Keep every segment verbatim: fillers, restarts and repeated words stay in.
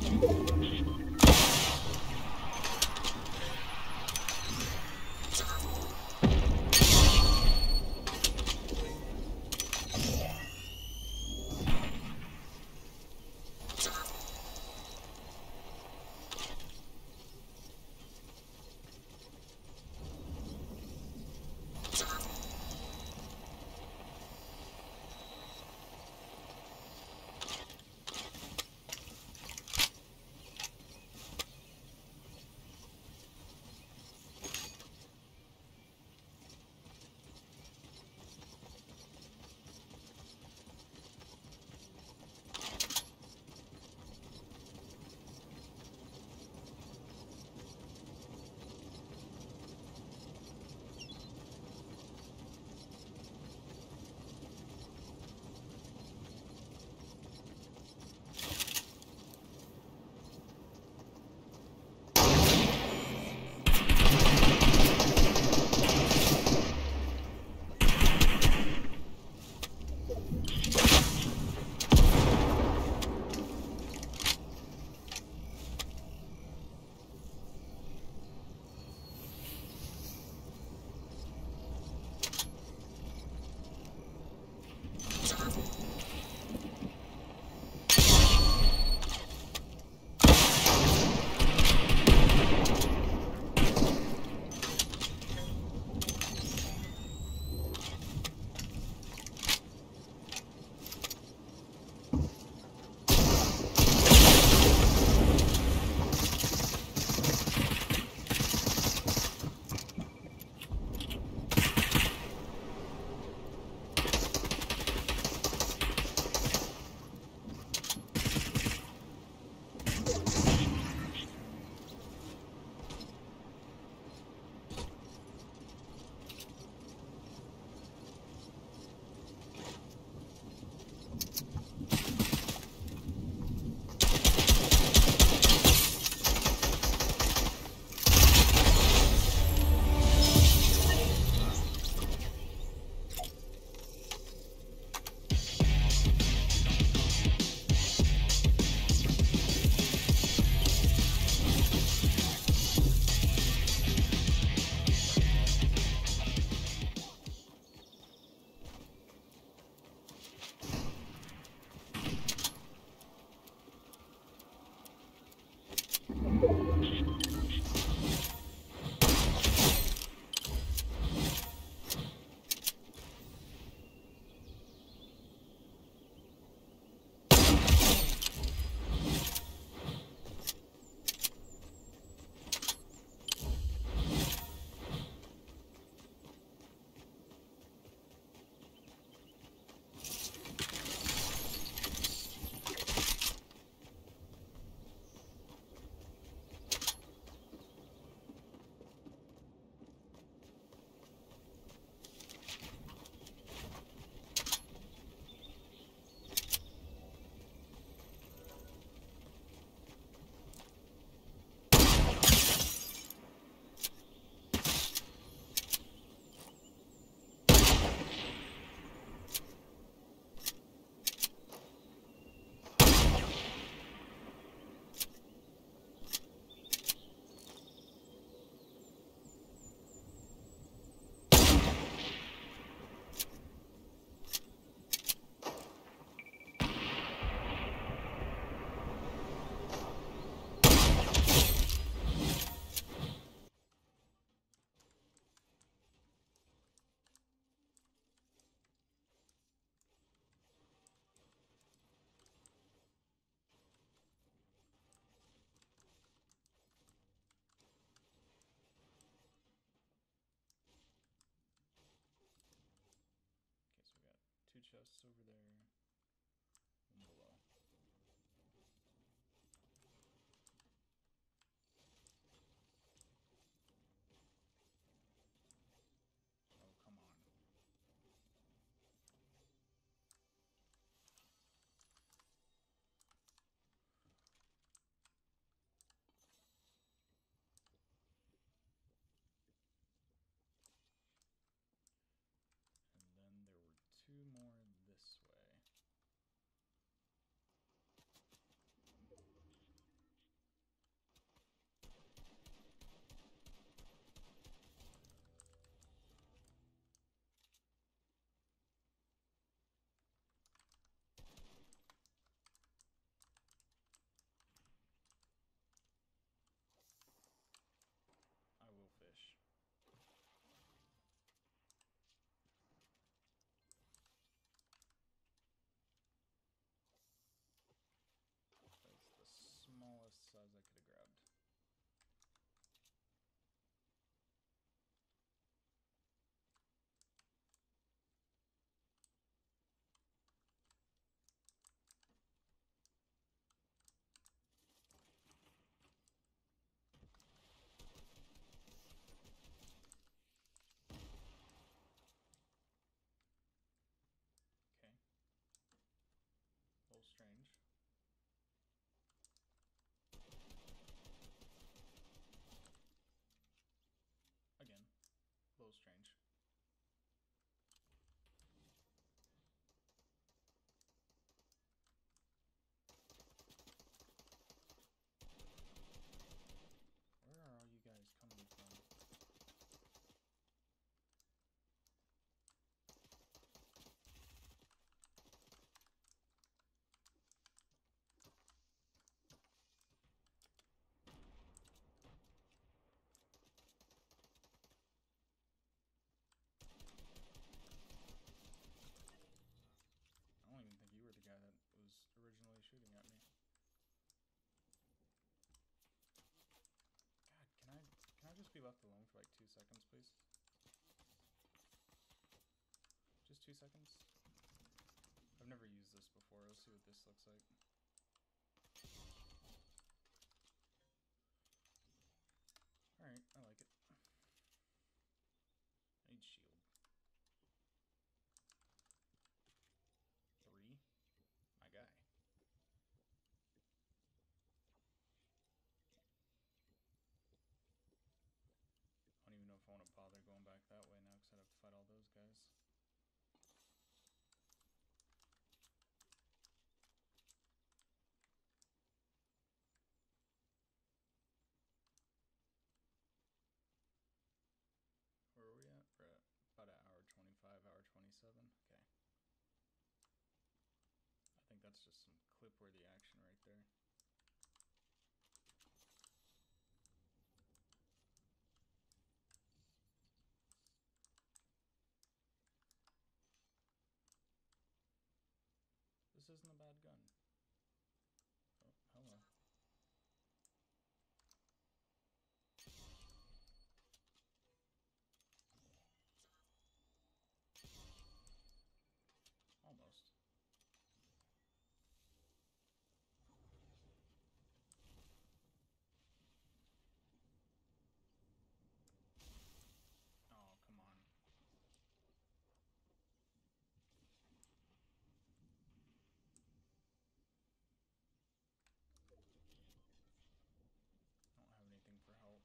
two chests over there and below. Oh, come on. And then there were two more this way. size I could have grabbed. Okay. A little strange. Again, a little strange. Where are all you guys coming from? I don't even think you were the guy that was originally shooting at me. God, can I can I just be left alone for like two seconds, please? Just two seconds? I've never used this before. Let's see what this looks like. Alright, I like it. I need shield. Three? My guy. I don't even know if I want to bother going back that way now because I'd have to fight all those guys. Where are we at? We're at about an hour twenty-five, hour twenty-seven. Okay. I think that's just some clip-worthy action right there. This isn't a bad gun. Oh, hello. Almost. Oh, come on. I don't have anything for help.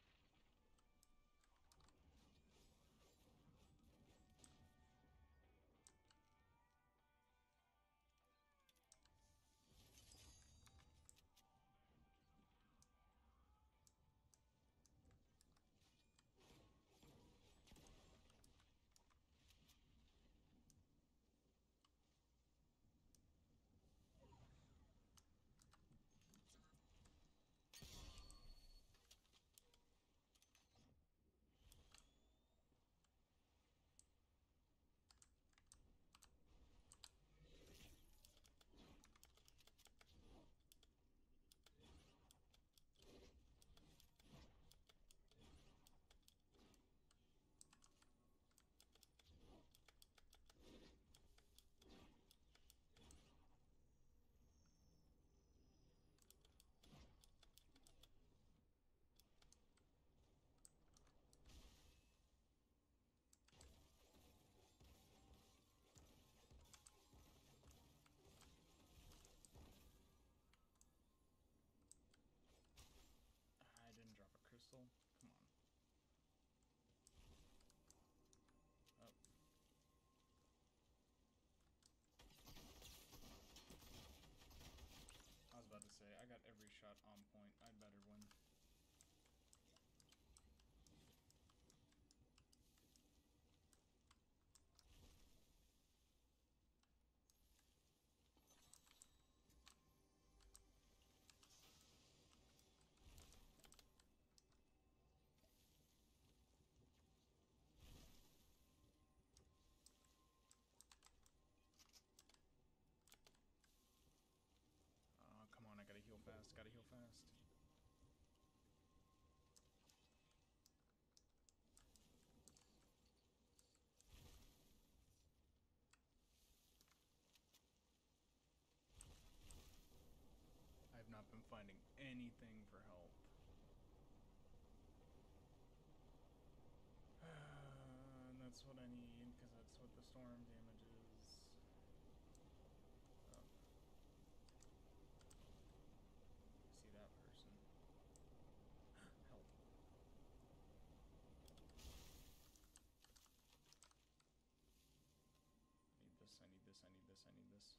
I didn't drop a crystal. Come on. Oh. I was about to say, I got every shot on point. I better win. finding anything for help. And that's what I need, because that's what the storm damages. Oh. See that person. Help. I need this, I need this, I need this, I need this.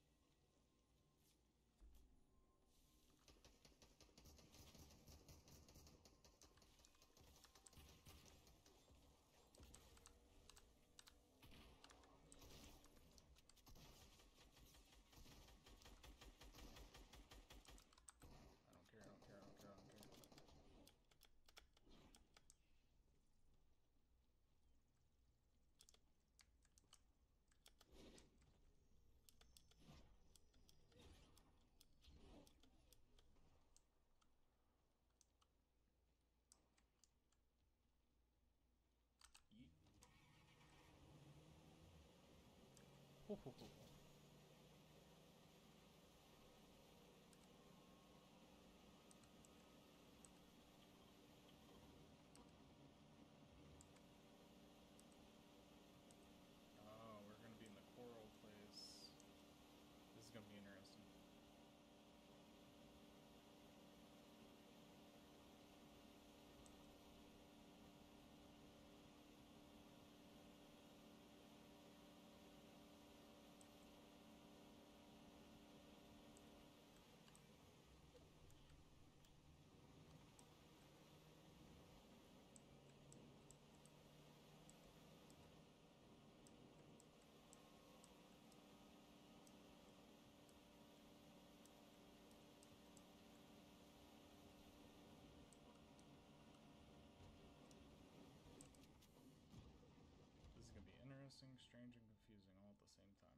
I don't care, I don't care, I don't care, I don't care. Yeet. Ho ho ho. Oh, we're gonna be in the coral place. This is gonna be interesting. This is gonna be interesting, strange, and confusing all at the same time.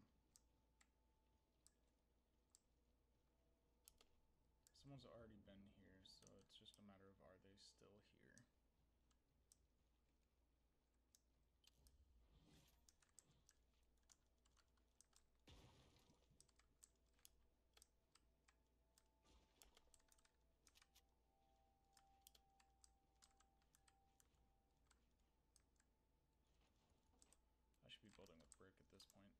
Someone's already been here, so it's just a matter of are they still here? I should be building with brick at this point.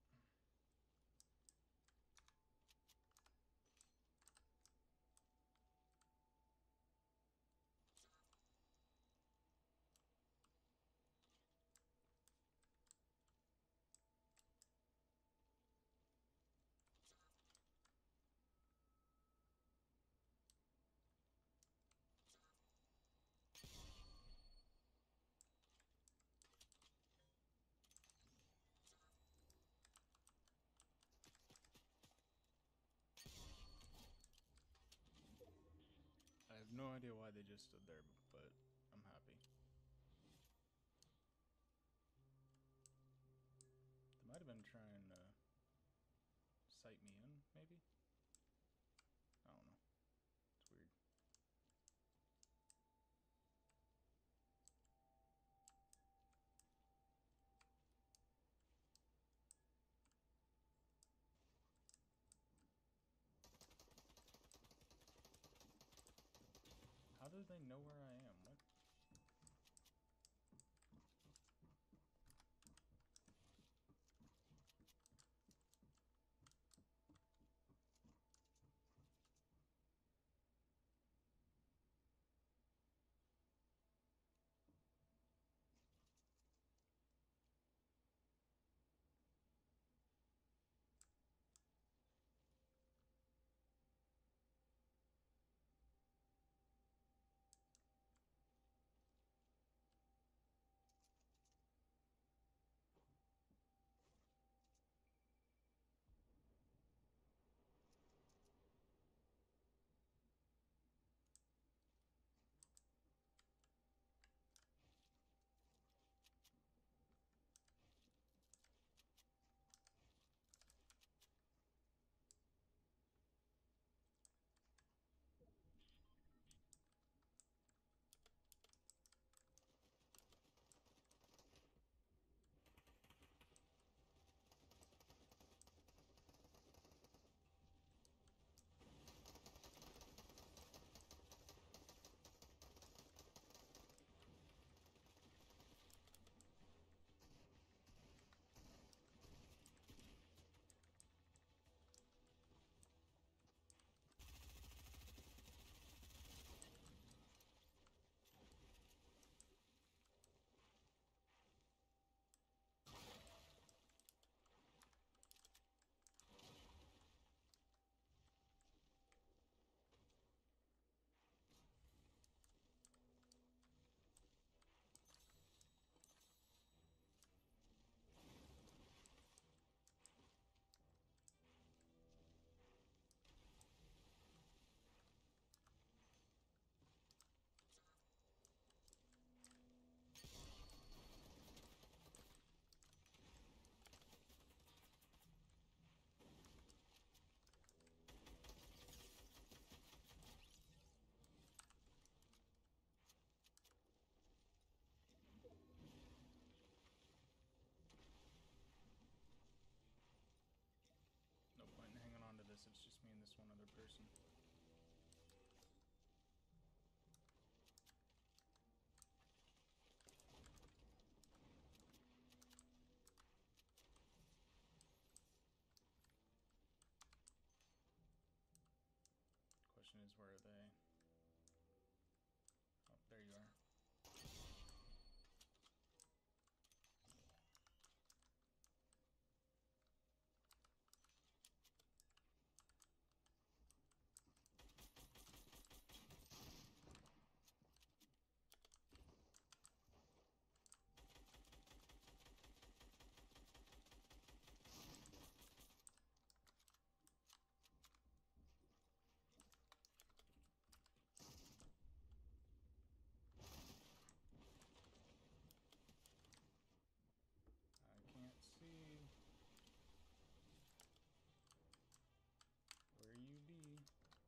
I have no idea why they just stood there, but I'm happy. They might have been trying to sight me in, maybe? I don't know. It's weird. How do they know where I am? What? this one other person. Question is, where are they? Oh, there you are. I can't see where you be.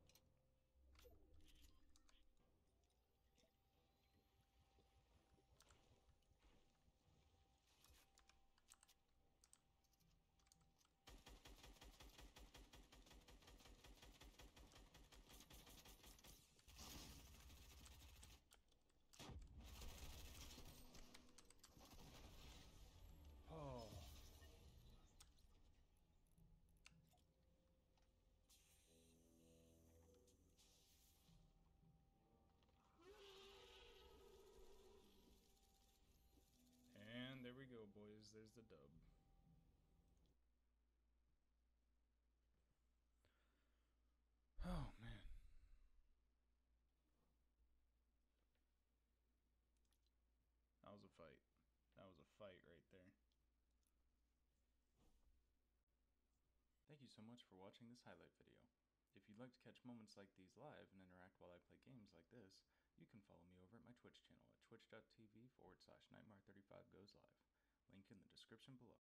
Oh. And there we go, boys. There's the dub. Oh, man. That was a fight. That was a fight right there. Thank you so much for watching this highlight video. If you'd like to catch moments like these live and interact while I play games like this, you can follow me over at my Twitch channel at twitch.tv forward slash nightmare35 goes live. Link in the description below.